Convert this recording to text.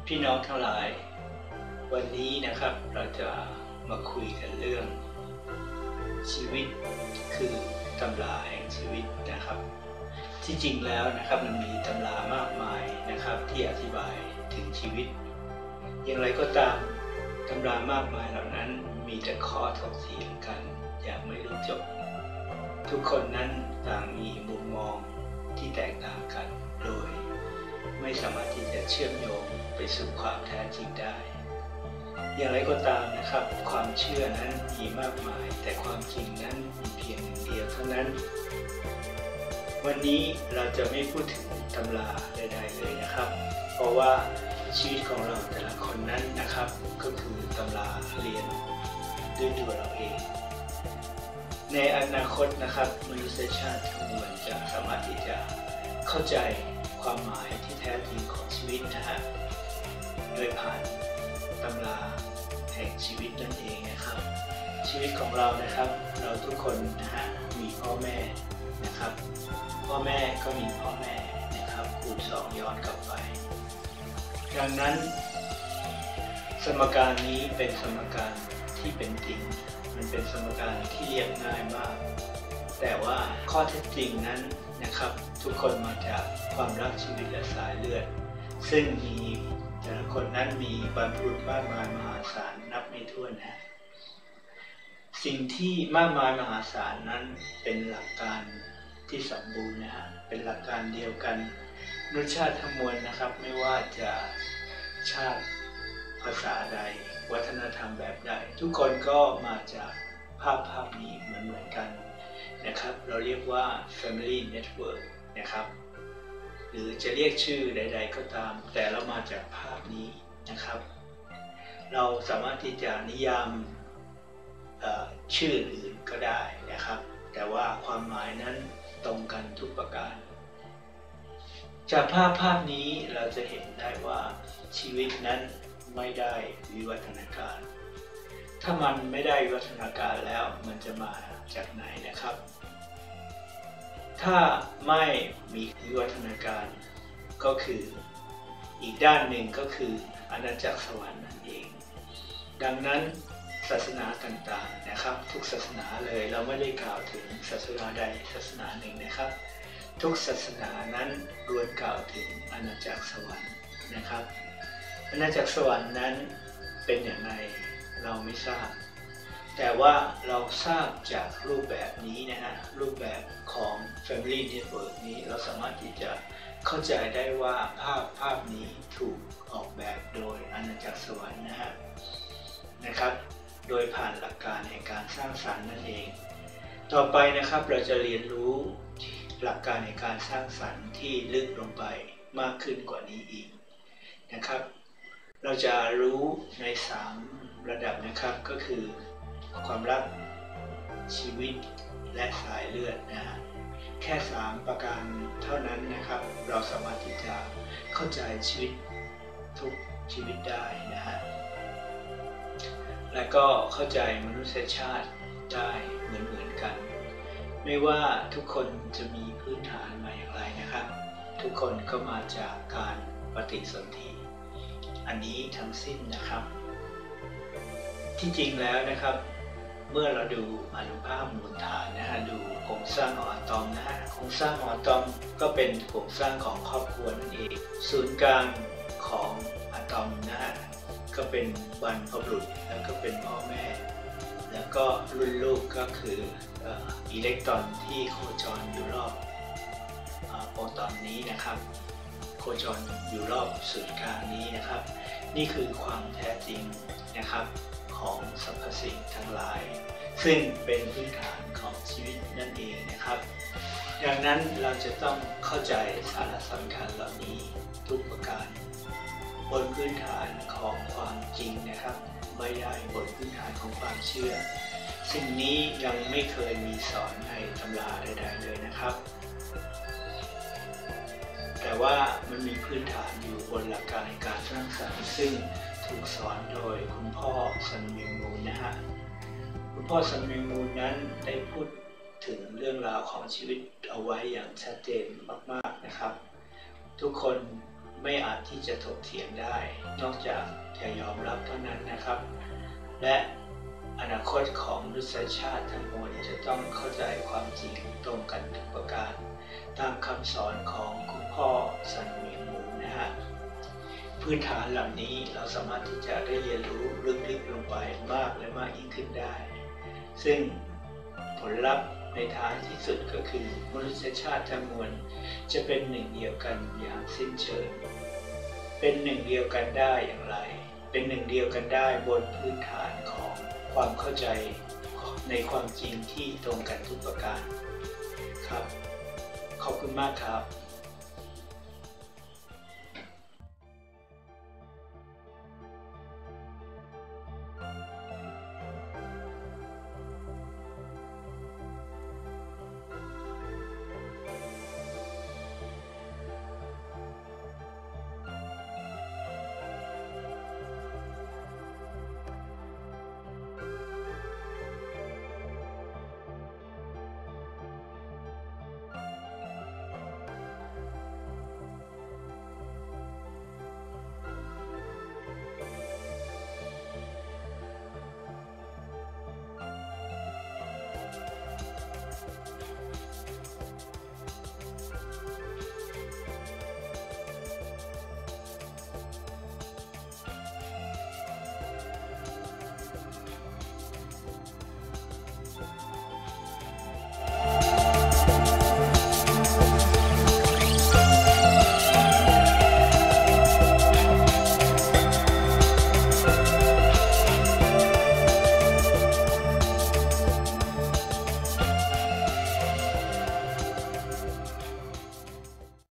พี่น้องทั้งหลายวันนี้นะครับเราจะมาคุยกันเรื่องชีวิตคือตำราแห่งชีวิตนะครับที่จริงแล้วนะครับมันมีตำรามากมายนะครับที่อธิบายถึงชีวิตอย่างไรก็ตามตำรามากมายเหล่านั้นมีแต่ข้อถกเถียงกันอย่างไม่รู้จบทุกคนนั้นต่างมีมุมมองที่แตกต่างกันโดยไม่สามารถที่จะเชื่อมโยงไปสู่ความแท้จริงได้อย่างไรก็ตามนะครับความเชื่อนั้นมีมากมายแต่ความจริงนั้นมีเพียงหนึ่งเดียวเท่านั้นวันนี้เราจะไม่พูดถึงตำราใดๆเลยนะครับเพราะว่าชีวิตของเราแต่ละคนนั้นนะครับก็คือตำราเรียนด้วยตัวเราเองในอนาคตนะครับมนุษยชาติทั้งมวลจะสามารถที่จะเข้าใจความหมายที่แท้จริงของชีวิตนะฮะโดยผ่านตำราแห่งชีวิตนั่นเองนะครับชีวิตของเรานะครับเราทุกคนนะฮะมีพ่อแม่นะครับพ่อแม่ก็มีพ่อแม่นะครับคูณ2ย้อนกลับไปดังนั้นสมการนี้เป็นสมการที่เป็นจริงมันเป็นสมการที่เรียบง่ายมากแต่ว่าข้อเท็จจริงนั้นนะครับทุกคนมาจากความรักชีวิตและสายเลือดซึ่งมีแต่ละคนนั้นมีบรรพบุรุษมากมายมหาศาลนับไม่ถ้วนนะสิ่งที่มากมายมหาศาลนั้นเป็นหลักการที่สมบูรณ์นะฮะเป็นหลักการเดียวกันมนุษยชาติทั้งมวลนะครับไม่ว่าจะชาติภาษาใดวัฒนธรรมแบบใดทุกคนก็มาจากภาพนี้เหมือนกันนะครับเราเรียกว่า Family Network นะครับหรือจะเรียกชื่อใดๆก็ตามแต่เรามาจากภาพนี้นะครับเราสามารถที่จะนิยามชื่ออื่นก็ได้นะครับแต่ว่าความหมายนั้นตรงกันทุกประการจากภาพนี้เราจะเห็นได้ว่าชีวิตนั้นไม่ได้วิวัฒนาการถ้ามันไม่ได้วิวัฒนาการแล้วมันจะมาจากไหนนะครับถ้าไม่มีวิวัฒนาการก็คืออีกด้านหนึ่งก็คืออาณาจักรสวรรค์นั่นเองดังนั้นศาสนาต่างๆนะครับทุกศาสนาเลยเราไม่ได้กล่าวถึงศาสนาใดศาสนาหนึ่งนะครับทุกศาสนานั้นล้วนกล่าวถึงอาณาจักรสวรรค์นะครับอาณาจักรสวรรค์นั้นเป็นอย่างไรเราไม่ทราบแต่ว่าเราทราบจากรูปแบบนี้นะฮะรูปแบบของ Family Network นี้เราสามารถที่จะเข้าใจได้ว่าภาพนี้ถูกออกแบบโดยอาณาจักรสวรรค์นะครับโดยผ่านหลักการแห่งการสร้างสรรค์นั่นเองต่อไปนะครับเราจะเรียนรู้หลักการในการสร้างสรรค์ที่ลึกลงไปมากขึ้นกว่านี้อีกนะครับเราจะรู้ใน3ระดับนะครับก็คือความรักชีวิตและสายเลือดนะฮะแค่3ประการเท่านั้นนะครับเราสามารถที่จะเข้าใจชีวิตทุกชีวิตได้นะฮะและก็เข้าใจมนุษยชาติได้เหมือนกันไม่ว่าทุกคนจะมีพื้นฐานมาอย่างไรนะครับทุกคนก็มาจากการปฏิสนธิอันนี้ทั้งสิ้นนะครับที่จริงแล้วนะครับเมื่อเราดูอนุภาคมูลฐานนะฮะดูโครงสร้างของอะตอมนะฮะโครงสร้างของอะตอมก็เป็นโครงสร้างของครอบครัวนั่นเองศูนย์กลางของอะตอมนะฮะก็เป็นบรรพบุรุษแล้วก็เป็นพ่อแม่แล้วก็รุ่นลูกก็คืออิเล็กตรอนที่โคจรอยู่รอบโปรตอนนี้นะครับโคจรอยู่รอบศูนย์กลางนี้นะครับนี่คือความแท้จริงนะครับของสรรพสิ่งทั้งหลายซึ่งเป็นพื้นฐานของชีวิตนั่นเองนะครับดังนั้นเราจะต้องเข้าใจสาระสำคัญเหล่านี้ทุกประการบนพื้นฐานของความจริงนะครับไม่ได้บนพื้นฐานของความเชื่อสิ่งนี้ยังไม่เคยมีสอนในตำราใดๆเลยนะครับแต่ว่ามันมีพื้นฐานอยู่บนหลักการในการสร้างสรรค์ซึ่งถูกสอนโดยคุณพ่อซันมิงมูนนะฮะคุณพ่อซันมิงมูนนั้นได้พูดถึงเรื่องราวของชีวิตเอาไว้อย่างชัดเจนมากๆนะครับทุกคนไม่อาจที่จะถกเถียงได้ นอกจากจะยอมรับเท่านั้นนะครับ และอนาคตของมนุษยชาติทั้งมวลจะต้องเข้าใจความจริงตรงกันทุกประการตามคำสอนของคุณพ่อซันเหวียงหมูนะฮะพื้นฐานเหล่านี้เราสามารถที่จะได้เรียนรู้ลึกๆลงไปมากและมากยิ่งขึ้นได้ซึ่งผลลัพธ์ในท้ายที่สุดก็คือมนุษยชาติทั้งมวลจะเป็นหนึ่งเดียวกันอย่างสิ้นเชิงเป็นหนึ่งเดียวกันได้อย่างไรเป็นหนึ่งเดียวกันได้บนพื้นฐานของความเข้าใจในความจริงที่ตรงกันทุกประการครับขอบคุณมากครับ